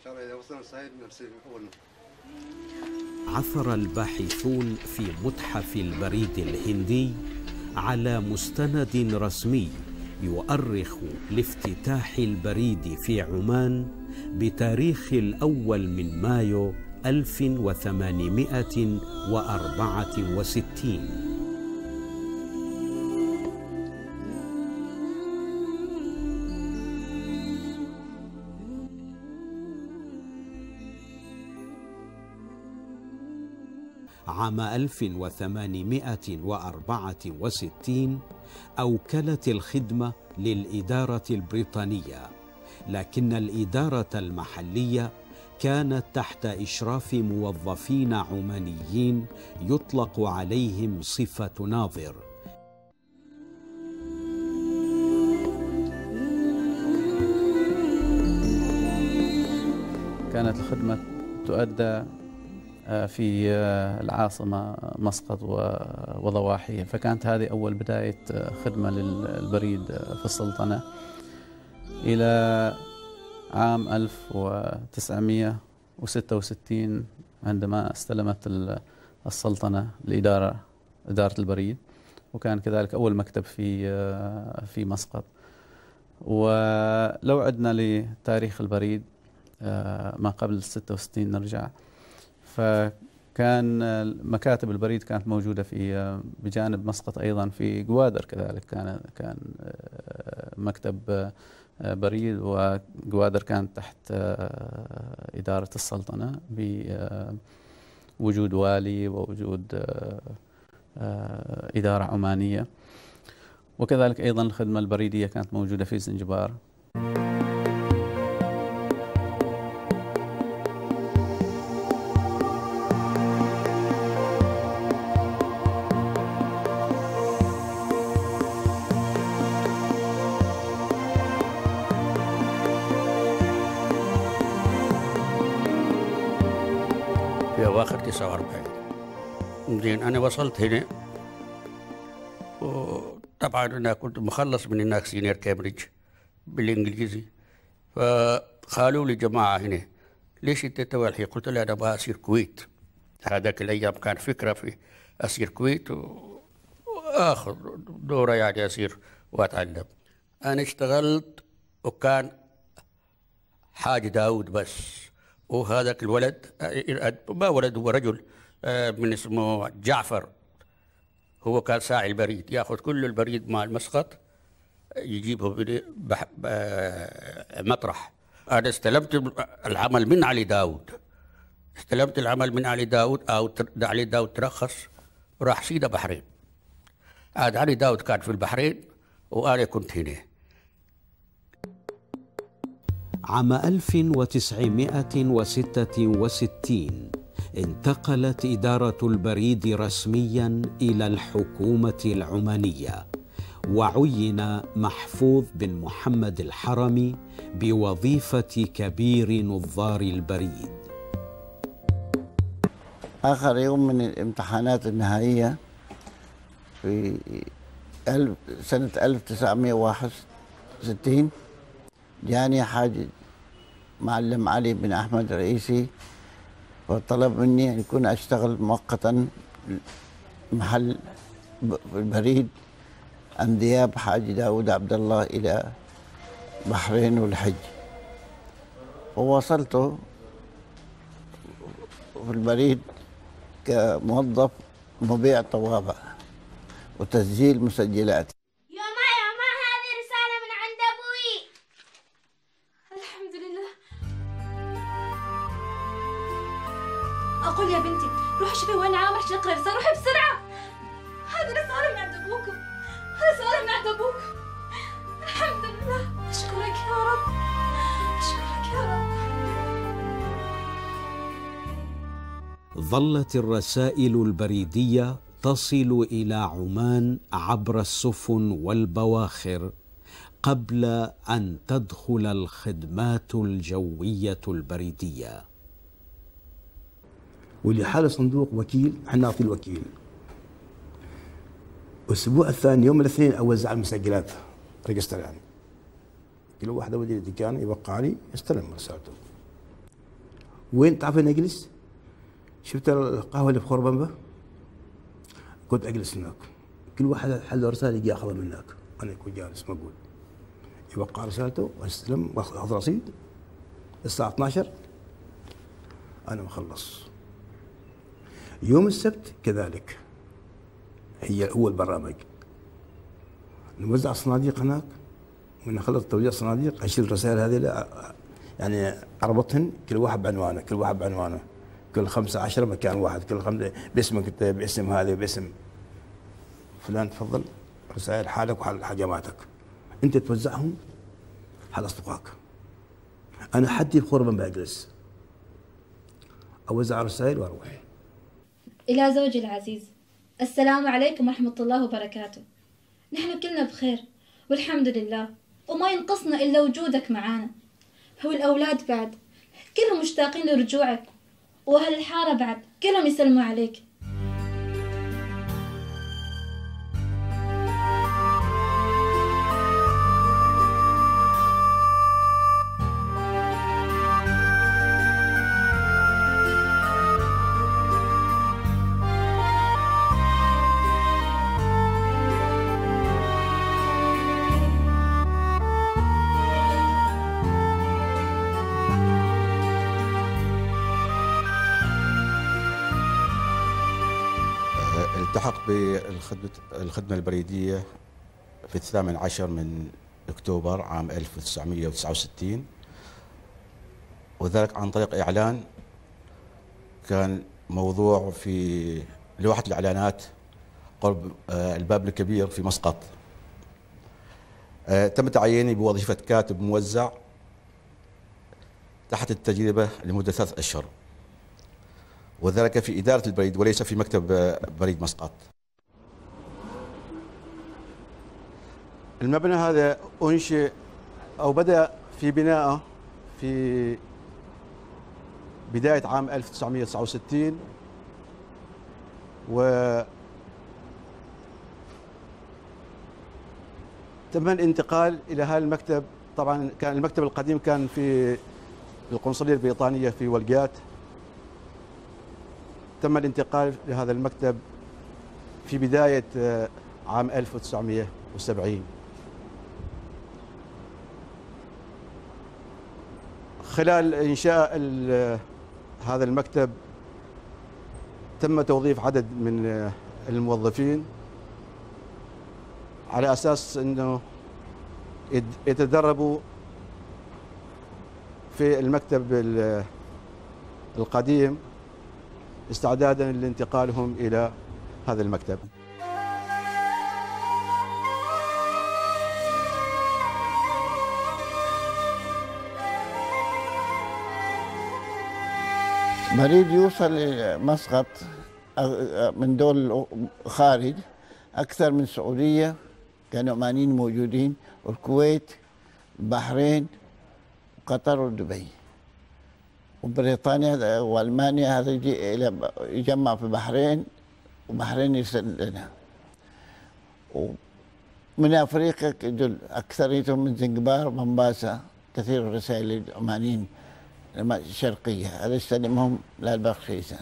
شاء الله إذا وصلنا صحيح نرسل أولنا. عثر الباحثون في متحف البريد الهندي على مستند رسمي يؤرخ لافتتاح البريد في عمان بتاريخ الأول من مايو 1864. عام 1864 أوكلت الخدمة للإدارة البريطانية، لكن الإدارة المحلية كانت تحت إشراف موظفين عمانيين يطلق عليهم صفة ناظر. كانت الخدمة تؤدى في العاصمة مسقط وضواحيها، فكانت هذه أول بداية خدمة للبريد في السلطنة. إلى عام 1966 عندما استلمت السلطنة إدارة البريد، وكان كذلك أول مكتب في مسقط. ولو عدنا لتاريخ البريد ما قبل 66 نرجع، فكان مكاتب البريد كانت موجودة بجانب مسقط أيضا في جوادر، كذلك كان مكتب بريد، وجوادر كانت تحت إدارة السلطنة بوجود والي ووجود إدارة عمانية. وكذلك أيضا الخدمة البريدية كانت موجودة في زنجبار. في أواخر 49. زين أنا وصلت هنا، وطبعا أنا كنت مخلص من هناك سينيور كامبريدج بالإنجليزي، فقالوا لي جماعة هنا ليش أنت توي الحين؟ قلت له أنا أبغى أصير كويت. هذاك الأيام كان فكرة في أصير كويت وآخذ دورة يعني أصير وأتعلم. أنا اشتغلت وكان حاج داود بس، وهذاك الولد ما ولد، هو رجل من اسمه جعفر، هو كان ساعي البريد، ياخذ كل البريد مع المسقط يجيبه مطرح. انا استلمت العمل من علي داود، او علي داود ترخص وراح سيده بحرين. عاد علي داود كان في البحرين وانا كنت هنا. عام 1966 انتقلت إدارة البريد رسمياً إلى الحكومة العمانية، وعين محفوظ بن محمد الحرمي بوظيفة كبير نظار البريد. آخر يوم من الامتحانات النهائية في سنة 1961 جاني حاج معلم علي بن أحمد الرئيسي، وطلب مني أن يكون أشتغل مؤقتا محل البريد انذياب حاج داود عبد الله إلى بحرين والحج. ووصلت في البريد كموظف مبيع طوابع وتسجيل مسجلات. أقول يا بنتي روحي شوفي وين عامر عشان نقرأ رسالة، روحي بسرعة. هذه رسالة من عند أبوكم، رسالة من عند أبوكم. الحمد لله، أشكرك يا رب، أشكرك يا رب. ظلت الرسائل البريدية تصل إلى عمان عبر السفن والبواخر قبل أن تدخل الخدمات الجوية البريدية. واللي حال صندوق وكيل احنا نعطي الوكيل. والاسبوع الثاني يوم الاثنين اوزع المسجلات ريجستر، يعني كل واحد ودي الدكان يوقع لي يستلم رسالته. وين تعرف وين اجلس؟ شفت القهوه اللي في خربنبه؟ كنت اجلس هناك. كل واحد حل رساله يجي ياخذها من هناك، انا كنت جالس موجود. يوقع رسالته واستلم واخذ رصيد. الساعه 12 انا مخلص. يوم السبت كذلك هو البرنامج. نوزع صناديق هناك، ونخلص توزيع الصناديق اشيل الرسائل هذه يعني اربطهن كل واحد بعنوانه، كل واحد بعنوانه، كل 15 مكان واحد، كل 5 باسمك انت، باسم هذا، باسم فلان تفضل رسائل حالك وحال حجاماتك. انت توزعهم حال اصدقائك. انا حدي بخربن بجلس اوزع رسائل واروح. إلى زوجي العزيز، السلام عليكم ورحمة الله وبركاته. نحن كلنا بخير والحمد لله، وما ينقصنا إلا وجودك معانا. هو الأولاد بعد كلهم مشتاقين لرجوعك، وأهل الحارة بعد كلهم يسلموا عليك. التحق بالخدمة البريدية في 18 من أكتوبر عام 1969، وذلك عن طريق إعلان كان موضوع في لوحة الإعلانات قرب الباب الكبير في مسقط. تم تعييني بوظيفة كاتب موزع تحت التجربة لمدة 3 أشهر، وذلك في إدارة البريد وليس في مكتب بريد مسقط. المبنى هذا أنشئ أو بدأ في بنائه في بداية عام 1969، و تم الانتقال إلى هذا المكتب. طبعا كان المكتب القديم كان في القنصلية البريطانية في ولقات. تم الانتقال لهذا المكتب في بداية عام 1970. خلال إنشاء هذا المكتب تم توظيف عدد من الموظفين على أساس أنه يتدربوا في المكتب القديم استعدادا لانتقالهم إلى هذا المكتب. بريد يوصل لمسقط من دول خارج أكثر من السعودية، كانوا عمانيين موجودين، والكويت، البحرين، وقطر ودبي وبريطانيا والمانيا. هذا يجمع في البحرين، وبحرين يرسل لنا. ومن افريقيا اكثريتهم من زنجبار، مومباسا، كثير من الرسائل العمانيين الشرقيه، هذا يستلمهم للبخشيسه.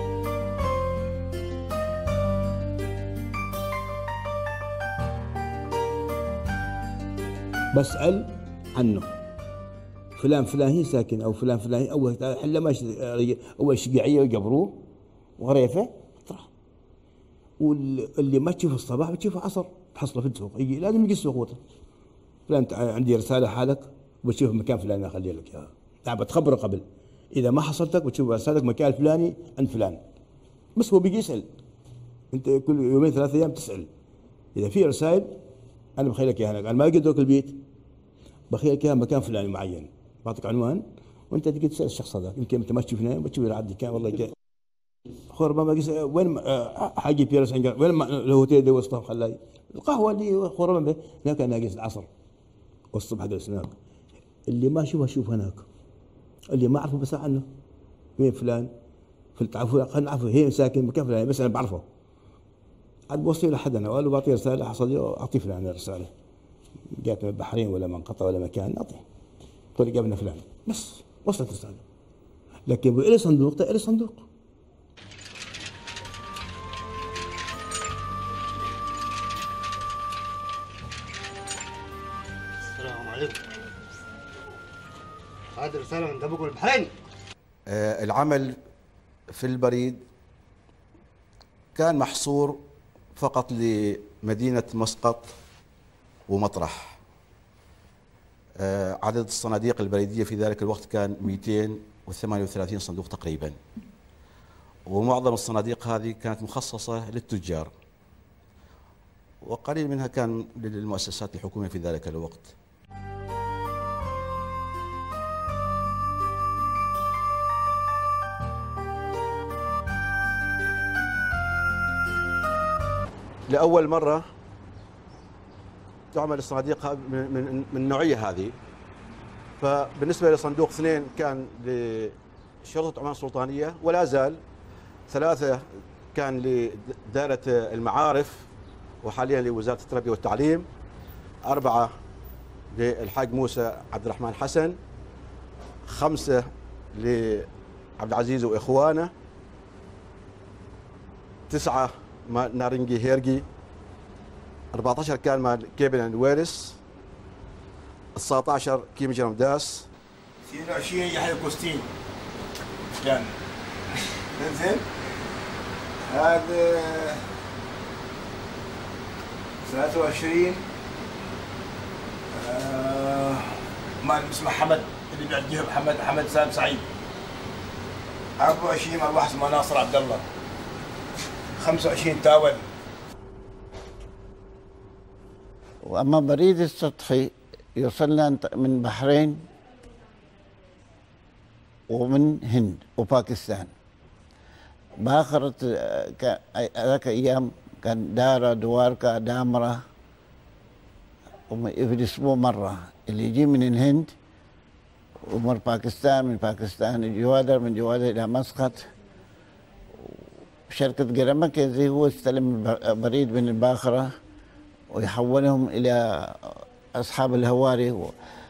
بسأل عنه، فلان فلان ساكن او فلان فلان اول حلا ما اول شقيعيه ويقبروه وغريفه اطرح. واللي ما تشوفه الصباح بتشوفه عصر تحصله في السوق، يجي لازم يجي السوق. فلان عندي رساله حالك وبتشوف مكان فلان اخلي لك اياها، تعال بتخبره قبل. اذا ما حصلتك بتشوف رسالتك مكان الفلاني عند فلان، بس هو بيجي يسال. انت كل يومين 3 ايام تسال. اذا في رسائل انا بخيلك اياها، انا ما لقيت البيت بخيلك اياها مكان فلاني معين، بعطيك عنوان وانت تجي تسال الشخص هذا. يمكن انت ما تشوفني بتشوف العدي كان والله خربان وين حاجي بيرس وين الهوتيل اللي وسطهم خلاي القهوه اللي خربان هناك ناقص العصر والصبح جلس هناك. اللي ما اشوفه اشوف هناك، اللي ما اعرفه بسال عنه. وين فلان؟ تعرفوا خلينا نعرفه هي ساكن مكان فلان، بس انا بعرفه. عاد بوصي لحد انا وقال له بعطيه رساله حصل لي اعطيه فلان الرساله. جات من البحرين ولا من قطر ولا مكان اعطيه. قل جابنا فلان، بس وصلت رساله. لكن يبقى إلي صندوق، إلي صندوق. السلام عليكم. هذه رسالة من أبوكم البحرين. العمل في البريد كان محصور فقط لمدينة مسقط ومطرح. عدد الصناديق البريدية في ذلك الوقت كان 238 صندوق تقريبا، ومعظم الصناديق هذه كانت مخصصة للتجار، وقليل منها كان للمؤسسات الحكومية في ذلك الوقت. لأول مرة تعمل الصناديق من النوعية هذه. فبالنسبة لصندوق 2 كان لشرطة عمان السلطانية، ولا زال 3 كان لدائرة المعارف وحاليا لوزارة التربية والتعليم، 4 للحاج موسى عبد الرحمن حسن، 5 لعبد العزيز وإخوانه، 9 مع نارنجي هيرجي، 14 كان مع كيبن اند ويلس، 19 كيم جرمداس، 22 يحيى كوستين كان. زين هذا 23 ما اسمه حمد اللي بيعجيه حمد سالم سعيد. 24 مع واحد اسمه ناصر عبد الله. 25 تاول. وأما بريد السطحي يوصلنا من بحرين ومن هند وباكستان. باخرة ذاك أيام كان دارا دواركا دامرة في الأسبوع مرة، اللي يجي من الهند ومر باكستان، من باكستان الجوادر، من جوادر إلى مسقط. شركة جرامكنزي هو استلم بريد من الباخرة ويحولهم إلى أصحاب الهواري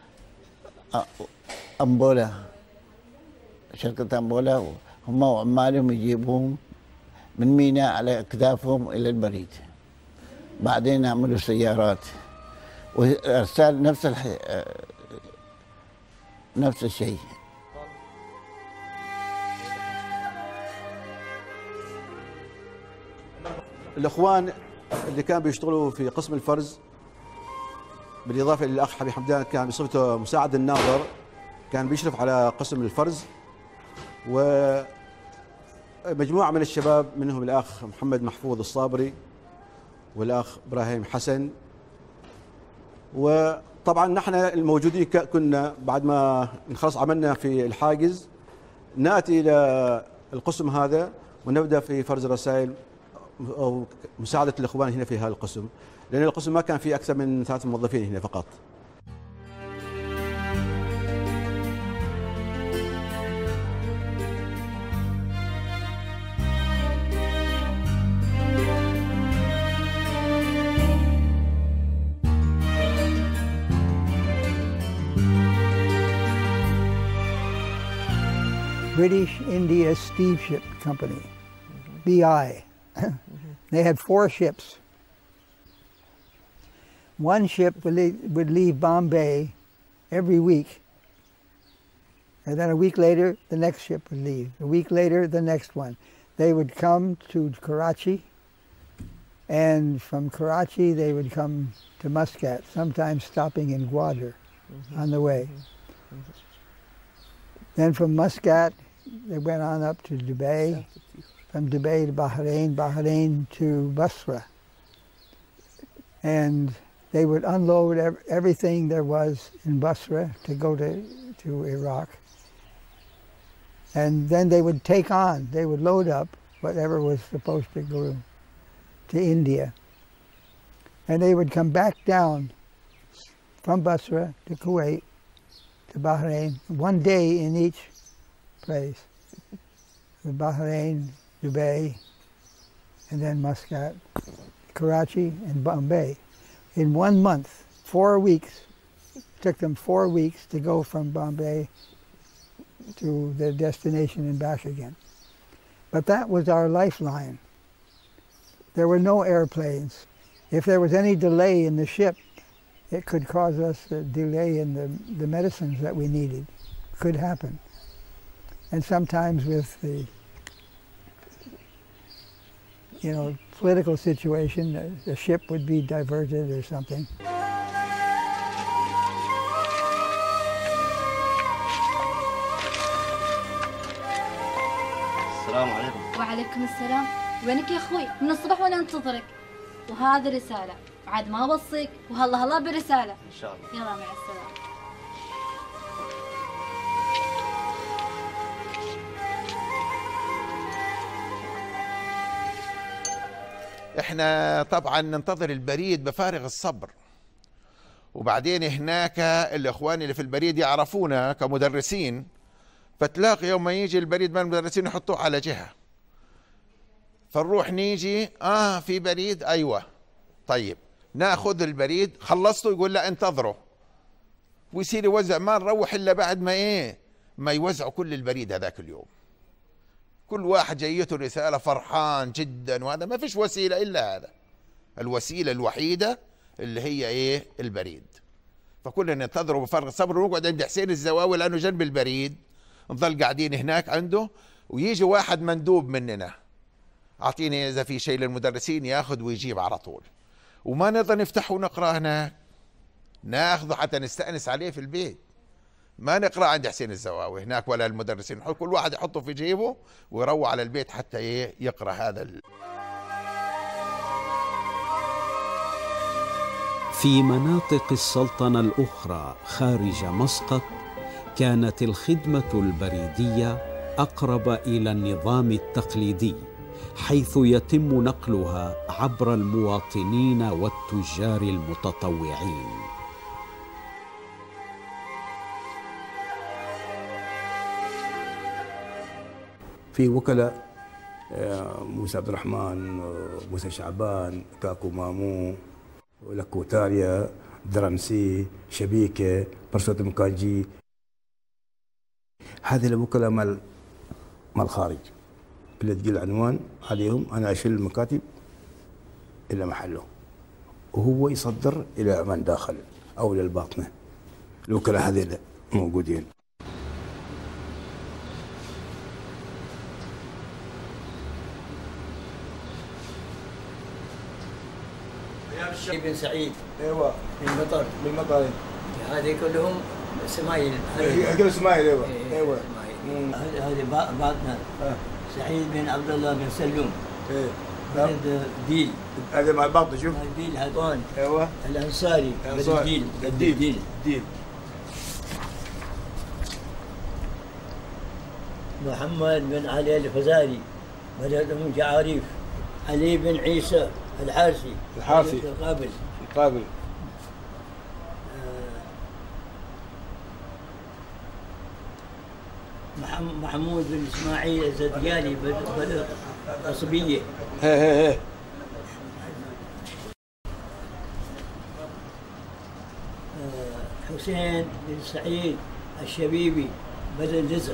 أمبولا، شركة أمبولا، هم وعمالهم يجيبوهم من ميناء على أكتافهم إلى البريد. بعدين عملوا سيارات وإرسال نفس الشيء. الإخوان اللي كانوا بيشتغلوا في قسم الفرز، بالإضافة للأخ حبيب حمدان كان بصفته مساعد الناظر، كان بيشرف على قسم الفرز، ومجموعة من الشباب منهم الأخ محمد محفوظ الصابري والأخ إبراهيم حسن. وطبعا نحن الموجودين كنا بعد ما نخلص عملنا في الحاجز نأتي إلى القسم هذا ونبدأ في فرز الرسائل أو مساعدة الإخوان هنا في هذا القسم، لأن القسم ما كان فيه أكثر من 3 موظفين هنا فقط. British India Steamship Company, BI. They had 4 ships. One ship would leave Bombay every week. And then a week later, the next ship would leave. A week later, the next one. They would come to Karachi, and from Karachi, they would come to Muscat, sometimes stopping in Gwadar on the way. Then from Muscat, they went on up to Dubai, from Dubai to Bahrain, Bahrain to Basra. And they would unload everything there was in Basra to go to Iraq. And then they would take on, they would load up whatever was supposed to go to India. And they would come back down from Basra to Kuwait to Bahrain, 1 day in each place. Bahrain, Dubai, and then Muscat, Karachi, and Bombay. In 1 month, 4 weeks. It took them 4 weeks to go from Bombay to their destination and back again. But that was our lifeline. There were no airplanes. If there was any delay in the ship, it could cause us a delay in the medicines that we needed. Could happen. And sometimes with the political situation, the ship would be diverted or something. السلام عليكم. وعليكم السلام. وينك يا اخوي؟ من الصبح وانا انتظرك. وهذه رسالة، عاد ما اوصيك، وهلا هلا برسالة. ان شاء الله. يلا مع السلامة. احنا طبعا ننتظر البريد بفارغ الصبر، وبعدين هناك الاخوان اللي في البريد يعرفونا كمدرسين، فتلاقي يوم ما يجي البريد من المدرسين يحطوه على جهة، فنروح نيجي في بريد، ايوه طيب ناخذ البريد، خلصته يقول لا انتظروا، ويصير يوزع، ما نروح الا بعد ما يوزعوا كل البريد هذاك اليوم. كل واحد جايته رسالة فرحان جدا، وهذا ما فيش وسيلة إلا هذا، الوسيلة الوحيدة اللي هي البريد. فكلنا ننتظره بفارغ الصبر، ونقعد عند حسين الزواوي لأنه جنب البريد، نظل قاعدين هناك عنده، ويجي واحد مندوب مننا أعطيني إذا في شيء للمدرسين، ياخذ ويجيب على طول، وما نقدر نفتحه ونقرأ هناك، ناخذه حتى نستأنس عليه في البيت، ما نقرأ عند حسين الزواوي هناك ولا المدرسين، كل واحد يحطه في جيبه ويروح على البيت حتى يقرأ هذا. في مناطق السلطنة الأخرى خارج مسقط كانت الخدمة البريدية أقرب إلى النظام التقليدي، حيث يتم نقلها عبر المواطنين والتجار المتطوعين. في وكلاء موسى عبد الرحمن، موسى شعبان، كاكو مامو، لكوتاريا، درمسي، شبيكة، برسوت مكانجي، هذه الوكلاء مال الخارج، اللي تجي العنوان عليهم أنا أشيل المكاتب إلى محله، وهو يصدر إلى من داخل أو إلى الباطنة. الوكلاء هذه موجودين. بن سعيد، ايوه من مطر هذه كلهم سمايل، كلهم سمايل، ايوه هذه باطنة سعيد بن عبد الله بن سلوم، بلد ديل، هذا مع الباطنة. شوف ديل هطوان، ايوه الانصاري بلد ديل محمد بن علي الفزاري بلد ام جعاريف، علي بن عيسى الحارسي القابل محمود بن اسماعيل الزدياني بلد قصبية. حسين بن سعيد الشبيبي بلد لزق.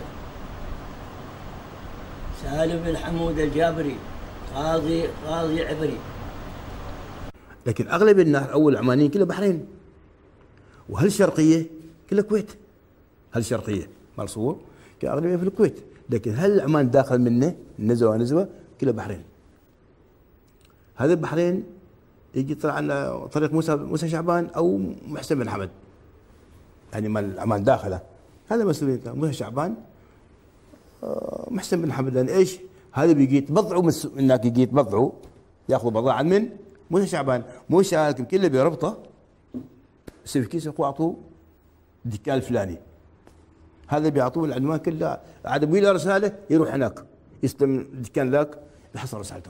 سالم بن حمود الجابري قاضي عبري. لكن اغلب الناس اول عمانيين كلها بحرين، وهالشرقيه كلها كويت، هالشرقيه مال صور كاغلبيه في الكويت، لكن هل عمان داخل منه نزوه كلها بحرين. هذا البحرين يجي طلع عنا طريق موسى شعبان او محسن بن حمد، يعني مال عمان داخله، هذا مسؤوليه موسى شعبان محسن بن حمد. لان ايش؟ هذا بيجي يتبضعوا من هناك، يجي يتبضعوا ياخذوا بضاعه من موسى شعبان، موسى شعبان كله بربطه يصير في كيس يعطوه الدكان الفلاني، هذا بيعطوه العنوان كله، عاد ابوي له رساله يروح هناك يستلم الدكان ذاك يحصل رسالته.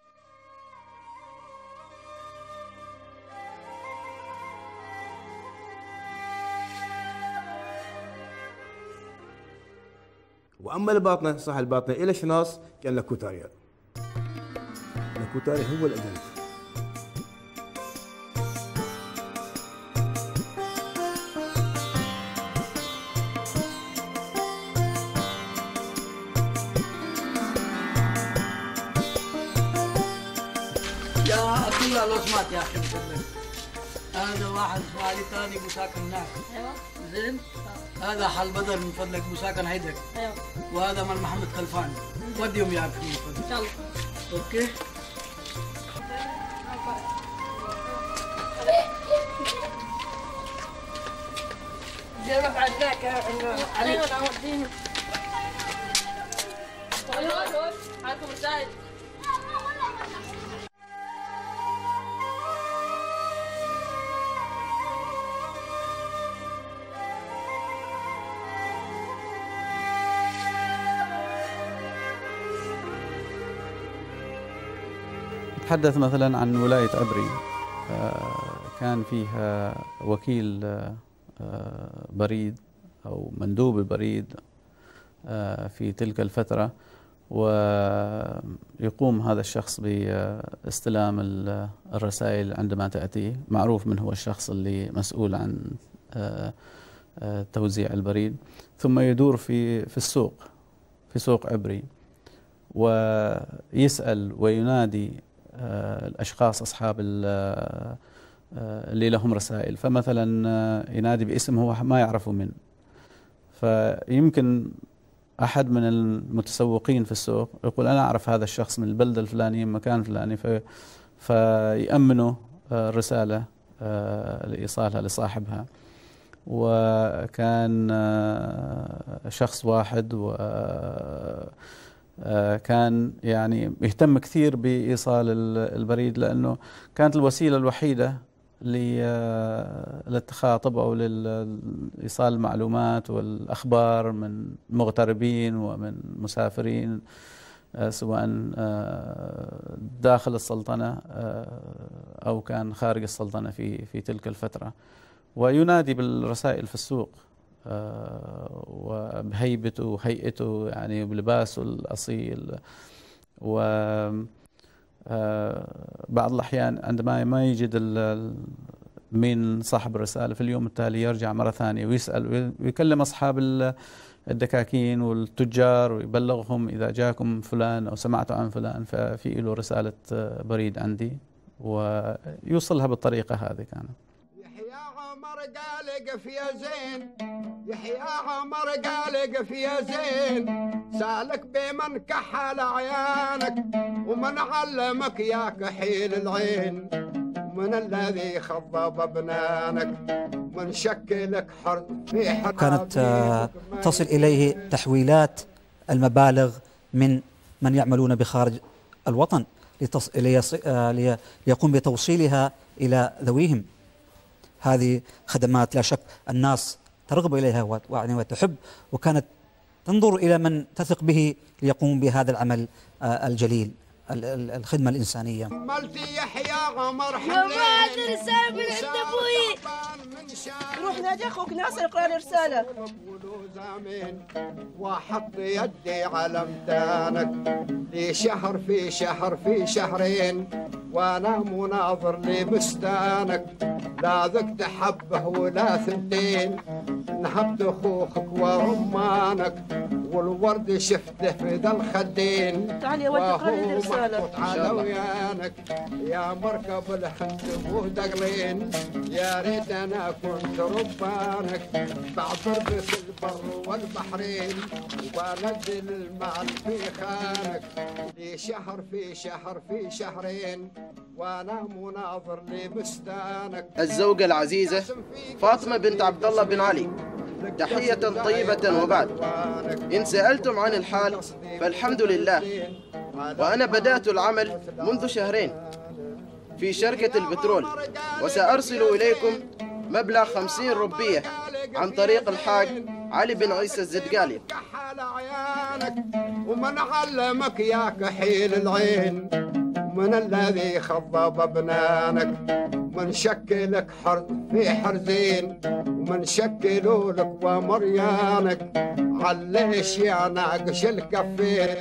واما الباطنه، صح الباطنه الى شناص كان لكوتاريا، لكوتاريا هو الأجنبي. لا لو سمعت يا اخي هذا واحد اسماعيلي ثاني مساكن هناك. ايوه زين. هذا حل بدر من فضلك مساكن هيدك. ايوه. وهذا مال محمد خلفان. وديهم ياك من فضلك. ان شاء الله. اوكي. جرب عندك علي. ايوه انا اوديهم. ايوه عليكم الزايد. نتحدث مثلا عن ولاية عبري، كان فيها وكيل بريد أو مندوب البريد في تلك الفترة، ويقوم هذا الشخص باستلام الرسائل عندما تأتي. معروف من هو الشخص اللي مسؤول عن توزيع البريد، ثم يدور في السوق، في سوق عبري، ويسأل وينادي الأشخاص أصحاب اللي لهم رسائل. فمثلا ينادي باسم هو ما يعرفه من، فيمكن أحد من المتسوقين في السوق يقول أنا أعرف هذا الشخص من البلدة الفلانية من مكان فلاني، فيأمنوا الرسالة لإيصالها لصاحبها. وكان شخص واحد كان يعني يهتم كثير بإيصال البريد، لأنه كانت الوسيلة الوحيدة للتخاطب أو لإيصال المعلومات والأخبار من مغتربين ومن مسافرين، سواء داخل السلطنة أو كان خارج السلطنة في تلك الفترة. وينادي بالرسائل في السوق وبهيبته وهيئته، يعني بلباسه الأصيل. وبعض الأحيان عندما ما يجد من صاحب الرسالة في اليوم التالي يرجع مرة ثانية ويسأل ويكلم أصحاب الدكاكين والتجار ويبلغهم إذا جاكم فلان أو سمعتوا عن فلان ففي له رسالة بريد عندي، ويوصلها بالطريقة هذه. كانت قالق فيها زين، يحيى عمر قالق فيها زين، سالك بمن كحل عيانك ومن علمك يا كحيل العين، من الذي خضب ابنانك من شكلك حر في حر. كانت تصل إليه تحويلات المبالغ من يعملون بخارج الوطن ليقوم بتوصيلها إلى ذويهم. هذه خدمات لا شك الناس ترغب إليها وتحب، وكانت تنظر إلى من تثق به ليقوم بهذا العمل الجليل، الخدمة الإنسانية. ملتي يحيى عمر حملين ما أدري رسالة من عند أبوي. روح نادي أخوك ناصر اقرأ له رسالة. وحط يدي على امتانك لي شهر في شهر في شهرين، وانا مناظر لبستانك لا ذقت حبه ولا ثنتين، نهبت اخوك ورمانك والورد شفته في ذا الخدين. تعال يا ولد اقرا لي رسالة. على ويانك يا مركب الهند ودقلين، يا ريت انا كنت ربانك بعبر في البر والبحرين، وبنزل المال في خانك لي شهر في شهر في شهرين، وانا مناظر لبستانك. الزوجة العزيزة فاطمة بنت عبد الله بن علي، تحية طيبة. وبعد، إن سألتم عن الحال فالحمد لله، وأنا بدأت العمل منذ شهرين في شركة البترول، وسأرسل إليكم مبلغ 50 ربية عن طريق الحاج علي بن عيسى الزدقالي. ومن علمك يا كحيل العين، من الذي خضب ابنانك من شكلك حر في حرزين، ومن شكلوا لك ومريانك عليش يا ناقش الكفين.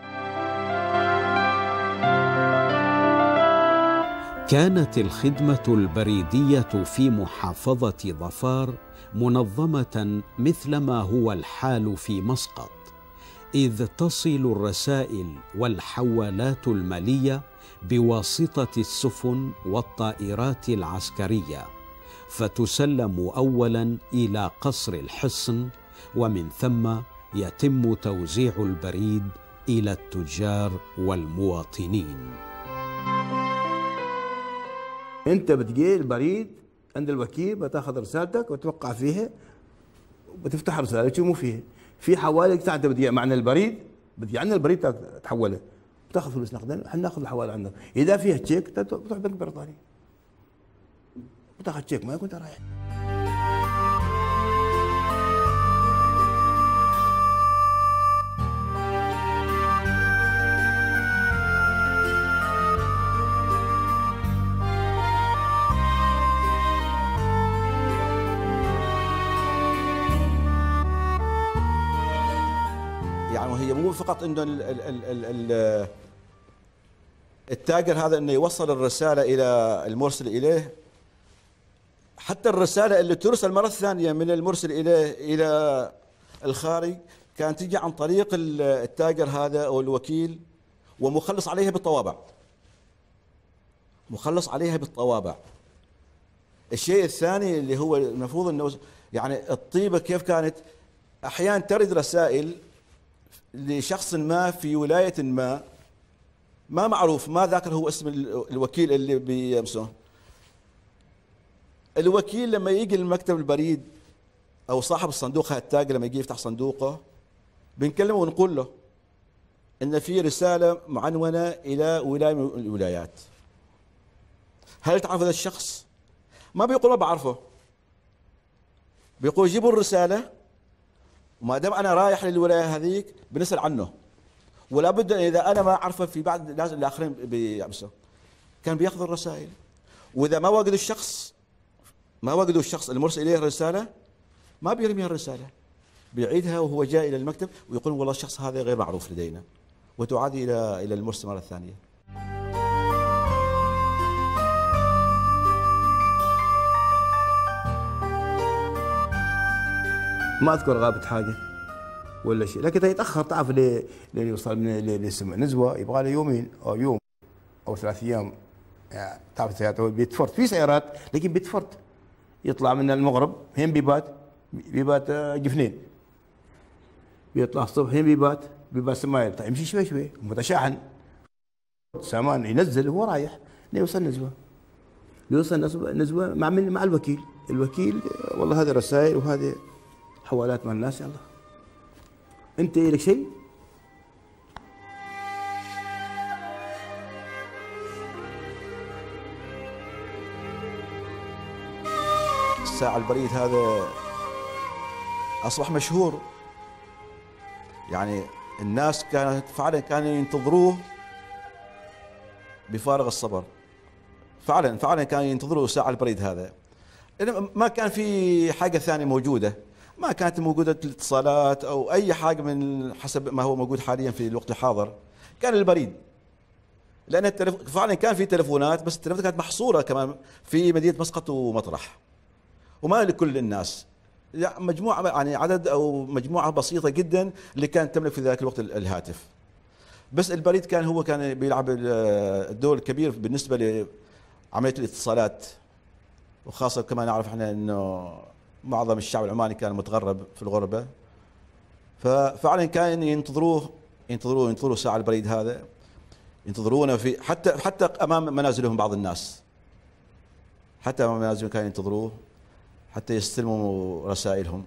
كانت الخدمة البريدية في محافظة ظفار منظمة مثل ما هو الحال في مسقط، إذ تصل الرسائل والحوالات المالية بواسطة السفن والطائرات العسكرية، فتسلم أولا إلى قصر الحصن، ومن ثم يتم توزيع البريد إلى التجار والمواطنين. أنت بتجي البريد عند الوكيل، بتاخذ رسالتك وتوقع فيها وبتفتح رسالة تشوفوا فيها. في حوالي ساعة أنت بتجي معنا البريد، بتجي عندنا البريد تحوله، بتاخذ فلوس نقدا، احنا ناخذ الحوالي عندنا. إذا فيها تشيك بتروح بنك بريطاني بتاخذ تشيك، ما كنت رايح. يعني هي مو فقط انه التاجر هذا انه يوصل الرساله الى المرسل اليه، حتى الرساله اللي ترسل مره ثانيه من المرسل اليه الى الخارج كانت تجي عن طريق التاجر هذا او الوكيل، ومخلص عليها بالطوابع. مخلص عليها بالطوابع. الشيء الثاني اللي هو المفروض انه يعني الطيبه كيف كانت احيانا ترد رسائل لشخص ما في ولاية ما معروف، ما ذاكر هو اسم الوكيل اللي بيمسه. الوكيل لما يجي المكتب البريد او صاحب الصندوق، هذا التاجر لما يجي يفتح صندوقه بنكلمه ونقول له ان في رسالة معنونة الى ولاية من الولايات. هل تعرف هذا الشخص؟ ما بيقول ما بعرفه، بيقول جيبوا الرسالة، وما دام انا رايح للولايه هذيك بنسال عنه، ولا بد اذا انا ما اعرفه في بعض لازم الاخرين بيعمسوا. كان بياخذ الرسائل، واذا ما وجدوا الشخص المرسل اليه الرساله ما بيرمي الرساله، بيعيدها وهو جاي الى المكتب ويقول والله الشخص هذا غير معروف لدينا، وتعاد الى المرسل مره ثانيه. ما اذكر غابت حاجه ولا شيء، لكن يتاخر. تعرف ليه يوصل من نزوه يبغى له يومين او يوم او 3 ايام. يعني تعرف السيارات بيتفرت، في سيارات لكن بيتفرت، يطلع من المغرب هين بيبات جفنين، بيطلع الصبح هين بيبات سمايل. طيب يمشي شوي شوي متشاحن سامان، ينزل وهو رايح ليوصل نزوه. بيوصل نزوه مع الوكيل. الوكيل والله هذه رسائل وهذه حوالات مع الناس، يلا انت لك شيء. الساعة البريد هذا اصبح مشهور، يعني الناس كانت فعلا كانوا ينتظروه بفارغ الصبر. فعلا كانوا ينتظروا الساعة البريد هذا. ما كان في حاجة ثانية موجودة، ما كانت موجودة الاتصالات أو أي حاجة من حسب ما هو موجود حاليا في الوقت الحاضر. كان البريد، لأن فعلا كان في تلفونات، بس التلفونات كانت محصورة كمان في مدينة مسقط ومطرح، وما لكل الناس، مجموعة يعني عدد أو مجموعة بسيطة جدا اللي كانت تملك في ذلك الوقت الهاتف. بس البريد كان بيلعب الدور الكبير بالنسبة لعملية الاتصالات، وخاصة كما نعرف احنا انه معظم الشعب العماني كان متغرب في الغربة، ففعلا كان ينتظروا ساعة البريد هذا، ينتظرونه في حتى امام منازلهم. بعض الناس حتى امام منازلهم كانوا ينتظروه حتى يستلموا رسائلهم.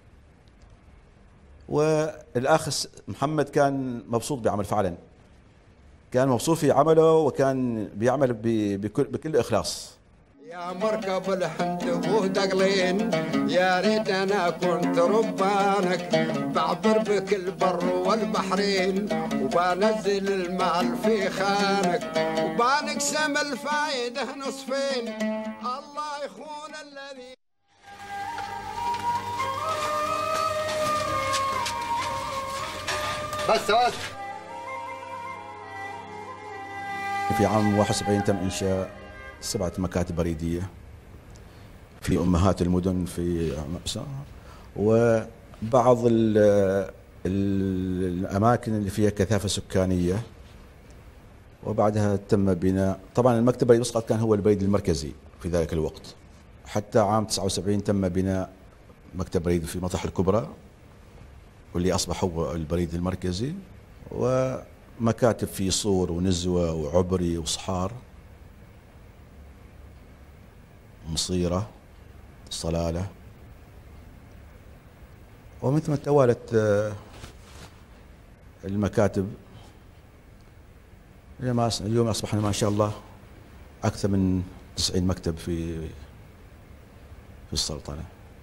والاخ محمد كان مبسوط بعمل، فعلا كان مبسوط في عمله، وكان بيعمل بكل اخلاص. يا مركب الحمد ودقلين، يا ريت انا كنت ربانك، بعبر بك البر والبحرين، وبنزل المال في خانك، وبنقسم الفايده نصفين، الله يخون الذي. بس في عام 71 تم انشاء 7 مكاتب بريدية في أمهات المدن في مأساة، وبعض الأماكن اللي فيها كثافة سكانية، وبعدها تم بناء. طبعا المكتب بريد مسقط كان هو البريد المركزي في ذلك الوقت، حتى عام 79 تم بناء مكتب بريد في مطرح الكبرى، واللي أصبح هو البريد المركزي، ومكاتب في صور ونزوة وعبري وصحار مصيرة صلالة. ومن ثم توالت المكاتب. اليوم أصبحنا ما شاء الله أكثر من 90 مكتب في السلطنة.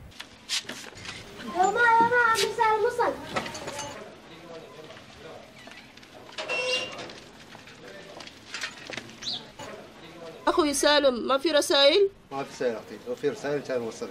أخوي سالم ما في رسائل؟ ما في رسائل أختي، لو في رسائل كان وصلت.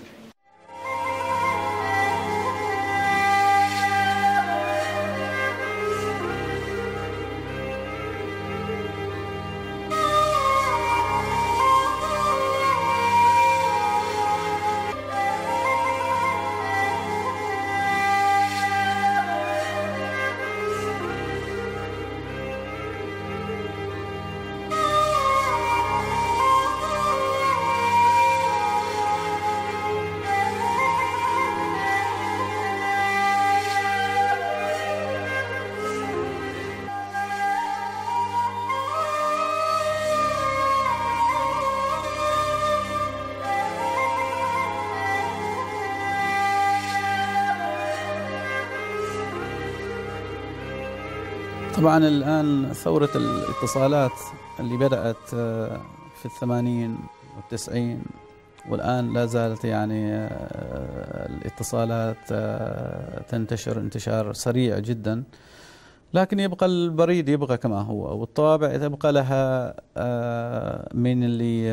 طبعا الآن ثورة الاتصالات اللي بدأت في 80 و90 والآن لا زالت يعني الاتصالات تنتشر انتشار سريع جدا، لكن يبقى البريد يبقى كما هو، والطوابع تبقى لها من اللي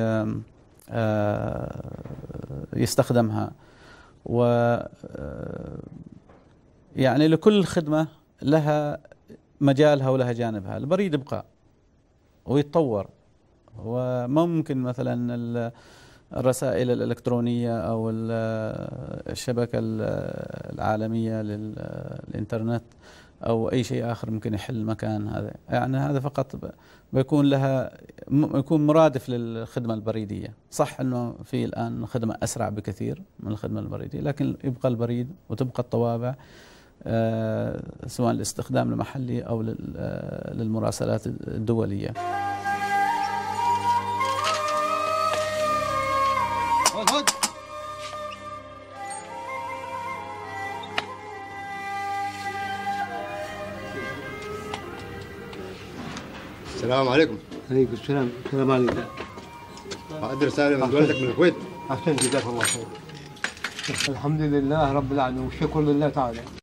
يستخدمها، و يعني لكل خدمة لها مجالها ولها جانبها. البريد يبقى ويتطور، وممكن مثلا الرسائل الإلكترونية أو الشبكة العالمية للإنترنت أو أي شيء آخر ممكن يحل مكان هذا. يعني هذا فقط يكون مرادف للخدمة البريدية. صح أنه في الآن خدمة أسرع بكثير من الخدمة البريدية، لكن يبقى البريد وتبقى الطوابع سواء للاستخدام المحلي أو للمراسلات الدولية. السلام عليكم. عليكم السلام. السلام عليكم. أقدر سالم من والدك من الكويت. أحسنت، جزاك الله خير. الحمد لله رب العالمين والشكر لله تعالى.